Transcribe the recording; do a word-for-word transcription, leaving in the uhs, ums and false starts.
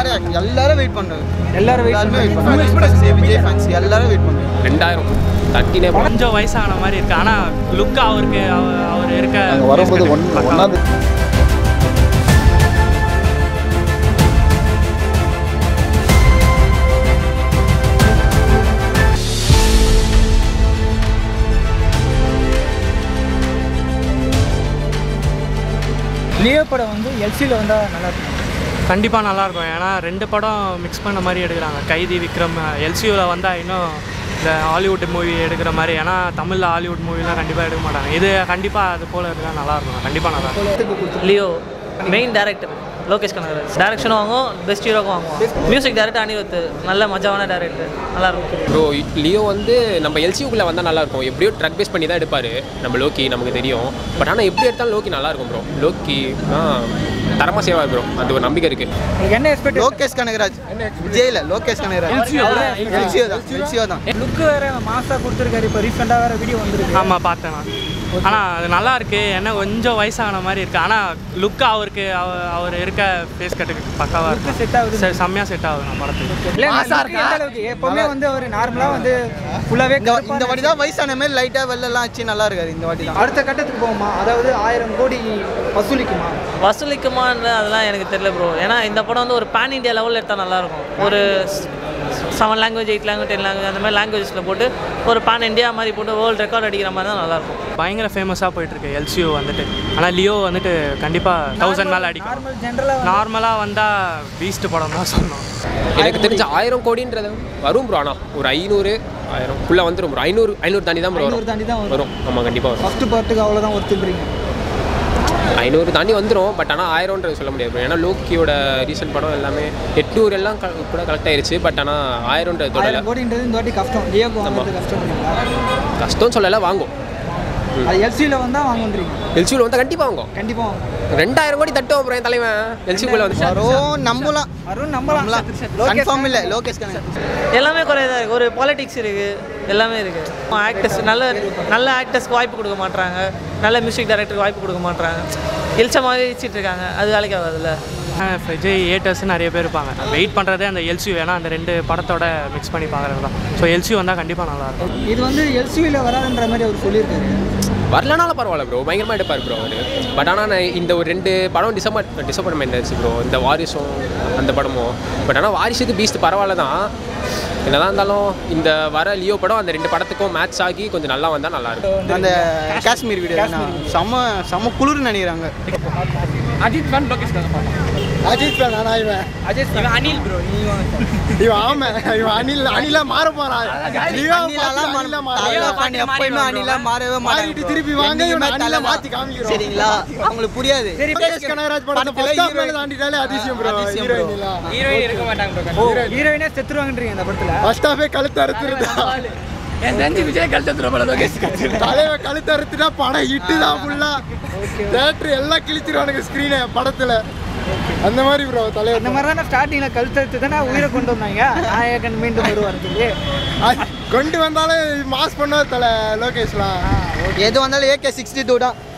எல்லாரும் எல்லாரும் வெயிட் பண்றாங்க எல்லாரும் வெயிட் பண்றாங்க விஜய் ஃபேன்ஸ் எல்லாரும் வெயிட் பண்றாங்க ரெண்டாயிரம் தட்டினே கொஞ்சம் வயசான மாதிரி இருக்கு ஆனா லுக் அவருக்கு அவர் இருக்க வரும்போது ஒன்னாவது லியோ படம் வந்து எல்சியில் வந்தால் நல்லாயிருக்கும். கண்டிப்பாக நல்லாயிருக்கும். ஏன்னா ரெண்டு படம் மிக்ஸ் பண்ண மாதிரி எடுக்கிறாங்க. கைதி விக்ரம் எல்சியூவில் வந்தால் இன்னும் இந்த ஹாலிவுட் மூவி எடுக்கிற மாதிரி. ஏன்னா தமிழில் ஹாலிவுட் மூவிலாம் கண்டிப்பாக எடுக்க மாட்டாங்க. இது கண்டிப்பாக அது போல் இருந்தால் நல்லாயிருக்கும். கண்டிப்பாக நல்லாயிருக்கும். லியோ மெயின் டேரக்டர் லோகேஷ் கனகராஜ் டைரக்ஷனும் வாங்குவோம், பெஸ்ட் ஹீரோக்கும் வாங்குவோம். மியூசிக் டைரக்டர் அனிருத் நல்ல மஜாவான டேரக்டர், நல்லாயிருக்கும். ப்ரோ லியோ வந்து நம்ம எல்சியூக்குள்ளே வந்தால் நல்லாயிருக்கும். எப்படியோ ட்ரக் பேஸ் பண்ணி தான் எடுப்பார் நம்ம லோக்கி, நமக்கு தெரியும். பட் ஆனால் எப்படி எடுத்தாலும் லோக்கி நல்லாயிருக்கும் ப்ரோ. லோக்கி தரமாக சேவா ப்ரோ, அந்த ஒரு நம்பிக்கை இருக்குது. என்ன எக்ஸ்பெக்ட்? லோகேஷ் கனகராஜ் விஜயில் லோகேஷ் கனகராஜ் எல்சியோ தான் எல்சியோ தான் லுக்கு வேறு மாசாக கொடுத்துருக்காரு. இப்போ ரீசெண்டாக வேறு வீடியோ வந்துருக்கு. ஆமாம் பார்த்தேன் நான். ஆனால் அது நல்லா இருக்குது. ஏன்னா கொஞ்சம் வயசான மாதிரி இருக்குது. ஆனால் லுக்கு அவருக்கு அவர் இருக்க ஃபேஸ் கட்டுக்கு பக்காவாக இருக்குது. செட் ஆகுது. சரி செம்மையாக செட் ஆகுது நம்ம படத்துக்கு. அளவுக்கு எப்போவுமே வந்து அவர் நார்மலாக வந்து ஃபுல்லாகவே இந்த வாட்டி தான் வயசான மாதிரி லைட்டாக வெள்ளெல்லாம் ஆச்சு நல்லா இருக்காது. இந்த வாட்டி தான் அடுத்த கட்டத்துக்கு போகுமா? அதாவது ஆயிரம் கோடி வசூலிக்குமா? வசூலிக்குமான்னு அதெல்லாம் எனக்கு தெரியல ப்ரோ. ஏன்னா இந்த படம் வந்து ஒரு பேன் இண்டியா லெவலில் எடுத்தால் நல்லாயிருக்கும். ஒரு seven language eight language ten language அந்த மாதிரி லாங்குவேஜஸில் போட்டு ஒரு பேன் இண்டியா மாதிரி போட்டு வேர்ல்டு ரெக்கார்ட் அடிக்கிற மாதிரி தான் நல்லாயிருக்கும். பயங்கர ஃபேமஸாக போயிட்டுருக்கு எல்சியூ வந்துட்டு. ஆனால் லியோ வந்துட்டு கண்டிப்பாக தௌசண்ட் மேலே அடிக்கும். நார்மல் ஜென்ரலாக நார்மலாக வந்தால் பீஸ்ட் படம் தான் சொன்னோம். எனக்கு தெரிஞ்ச ஆயிரம் கோடின்றது வரும் ப்ரோ. ஆனால் ஒரு ஐநூறு ஆயிரம் ஃபுல்லாக வந்துடும் ப்ரோ. ஐநூறு ஐநூறு தாண்டி தான் ப்ரோ ஐநூறு தாண்டி தான் வரும். ஆமாம் கண்டிப்பாக வரும். ஃபஸ்ட்டு பார்ட்டுக்கு அவ்வளோதான் ஒருத்துன்றீங்க. ஐநூறு தாண்டி வந்துடும். பட் ஆனால் ஆயிரம்ன்றது சொல்ல முடியாது. ஏன்னா லோக்கியோட ரீசெண்ட் படம் எல்லாமே எட்நூறு எல்லாம் கூட கலெக்ட் ஆயிடுச்சு. பட் ஆனால் ஆயிரம்ன்றது தொடரல. கோடின்றது இந்த வாட்டி கஷ்டம். லியோக்கு வாங்குறது கஷ்டம். கஷ்டம்னு சொல்லலை, வாங்கும். அது எல்சியில் வந்தால் வாங்குறீங்க. எல்சியூவில் வந்தால் கண்டிப்பாக வாங்கும். கண்டிப்பாக ரெண்டாயிரம் கோடி தட்டும் அப்புறம் தலைவன் எல்சியூக்குள்ளே வந்து வரும். நம்பலாம் அருண் நம்பலாம். கன்ஃபார்ம் இல்லை லோகேஷ் கனகராஜ் எல்லாமே குறையதாக இருக்குது. ஒரு பாலிடிக்ஸ் இருக்குது, எல்லாமே இருக்குது. ஆக்டர்ஸ் நல்ல நல்ல ஆக்டர்ஸ்க்கு வாய்ப்பு கொடுக்க மாட்டாங்க. நல்ல மியூசிக் டைரக்டருக்கு வாய்ப்பு கொடுக்க மாட்டாங்க. இல்சமாகவே வச்சுட்டு இருக்காங்க. அது வேலைக்கு ஆகாதுல்ல. விஜய் ஏட்டர்ஸ் நிறைய பேர் இருப்பாங்க. வெயிட் பண்ணுறதே அந்த எல்சியூ. ஏன்னா அந்த ரெண்டு படத்தோட மிக்ஸ் பண்ணி பார்க்குறது தான். ஸோ எல்சியூ வந்தால் கண்டிப்பாக நல்லாயிருக்கும். இது வந்து எல்சியூவில் வராதுன்ற மாதிரி அவர் சொல்லியிருக்காரு. வரலனாலும் பரவாயில்ல ப்ரோ, பயங்கரமாக எடுப்பார் ப்ரோ அவர். பட் ஆனால் நான் இந்த ஒரு ரெண்டு படம் டிசப்பாயிண்ட் டிசப்பாயின்மெண்ட் ஆச்சு ப்ரோ. இந்த வாரிசும் அந்த படமும். பட் ஆனால் வாரிசுக்கு பீஸ்ட் பரவாயில்ல தான். என்னதான் இருந்தாலும் இந்த வர லியோ படம் அந்த ரெண்டு படத்துக்கும் மேட்ச் ஆகி கொஞ்சம் நல்லா வந்தால் நல்லாயிருக்கும். அந்த காஷ்மீர் வீடியோ செம்ம செம்ம குளிர்னு நினைக்கிறாங்க. அஜித் ஃபேன் லோகேஷ் கனகராஜ். அஜித் ஃபேன் ஆனால் இவன் அஜித் இவன் அனில் ப்ரோ. இவன் ஆமா இவன் அனில் அனிலா மாற போறான். எப்பயுமே அனிலா மாறவே மாறிட்டு திருப்பி வாங்க அனிலா மாத்தி காமிக்கிறோம். சரிங்களா? அவங்களுக்கு புரியாது. லோகேஷ் கனகராஜ் படத்தை ஃபர்ஸ்ட் ஹாஃப் மேல தாண்டிட்டாலே அதிசயம் ப்ரோ. ஹீரோயின்ல ஹீரோயின் இருக்க மாட்டாங்க ப்ரோ. ஹீரோயினே செத்துருவாங்கன்றீங்க அந்த படத்துல. ஃபர்ஸ்ட் ஹாஃபே கழுத்து அறுத்துறதா. என் தெரிஞ்சு விஜய் கழுத்து அறுத்துறா லோகேஷ் தலைவ கழுத்து அறுத்துட்டா படம் ஹிட் தான் ஃபுல்லா. தியேட்டர் எல்லாம் கிழிச்சிருவானுங்க ஸ்கிரீனை படத்துல. அந்த மாதிரி ப்ரோ தலைவர் அந்த மாதிரி தான் ஸ்டார்டிங்கில் கழுத்து தானே உயிரை கொண்டு வந்தாங்க. நாயகன் மீண்டும் வருவார்த்துக்கு கொண்டு வந்தாலும் மாஸ் பண்ணுவார் தலை லோகேஷ்லாம். எது வந்தாலும் ஏகே சிக்ஸ்டி டூ தான்.